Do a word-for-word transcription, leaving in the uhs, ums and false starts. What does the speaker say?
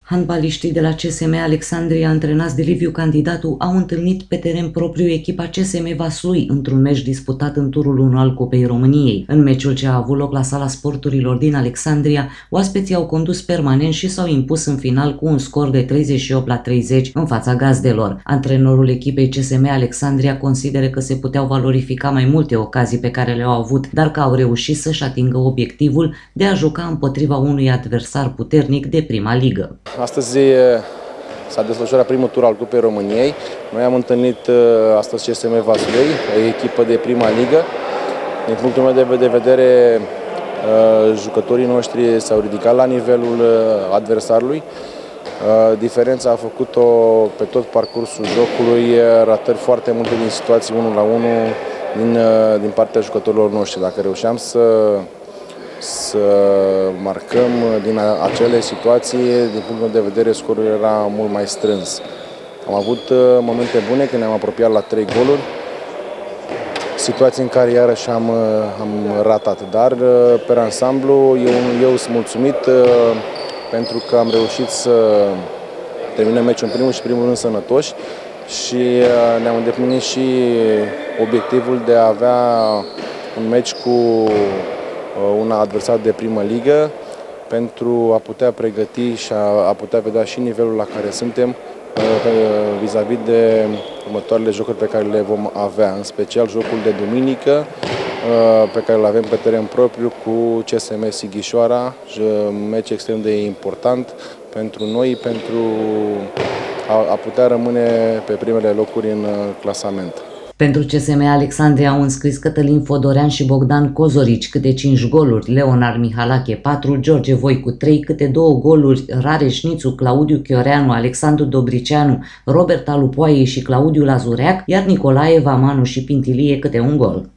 Handbaliștii de la C S M Alexandria, antrenați de Liviu Candidatu, au întâlnit pe teren propriu echipa C S M Vaslui într-un meci disputat în turul unu al Cupei României. În meciul ce a avut loc la Sala Sporturilor din Alexandria, oaspeții au condus permanent și s-au impus în final cu un scor de treizeci și opt la treizeci în fața gazdelor. Antrenorul echipei C S M Alexandria consideră că se puteau valorifica mai multe ocazii pe care le-au avut, dar că au reușit să-și atingă obiectivul de a juca împotriva unui adversar puternic de prima ligă. Astăzi s-a desfășurat primul tur al Cupei României. Noi am întâlnit astăzi C S M Vaslui, o echipă de prima ligă. Din punctul meu de vedere, jucătorii noștri s-au ridicat la nivelul adversarului. Diferența a făcut-o pe tot parcursul jocului, ratări foarte multe din situații unu la unu din, din partea jucătorilor noștri. Dacă reușeam să să marcăm din acele situații, din punctul de vedere, scorul era mult mai strâns. Am avut momente bune când ne-am apropiat la trei goluri, situații în care iarăși am, am ratat, dar pe ansamblu eu, eu sunt mulțumit pentru că am reușit să terminăm meciul în primul și primul rând sănătoși și ne-am îndeplinit și obiectivul de a avea un meci cu un adversar de primă ligă pentru a putea pregăti și a, a putea vedea și nivelul la care suntem vis-a-vis -vis de următoarele jocuri pe care le vom avea, în special jocul de duminică pe care îl avem pe teren propriu cu C S M Sighișoara, un meci extrem de important pentru noi, pentru a, a putea rămâne pe primele locuri în clasament. Pentru C S M Alexandria au înscris Cătălin Fodorean și Bogdan Cozorici câte cinci goluri, Leonar Mihalache patru, George Voicu trei, câte două goluri, Rareș Nițu, Claudiu Chioreanu, Alexandru Dobricianu, Robert Alupoaie și Claudiu Lazureac, iar Nicolae Vamanu și Pintilie câte un gol.